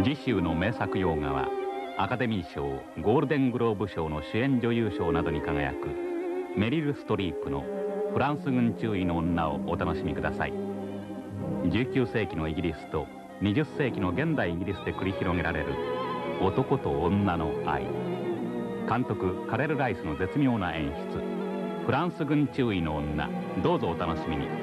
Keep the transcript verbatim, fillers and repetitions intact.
次週の名作洋画はアカデミー賞ゴールデングローブ賞の主演女優賞などに輝くメリル・ストリープのフランス軍中尉の女をお楽しみください。じゅうきゅう世紀のイギリスとにじゅっ世紀の現代イギリスで繰り広げられる男と女の愛。監督カレル・ライスの絶妙な演出。フランス軍中尉の女、どうぞお楽しみに。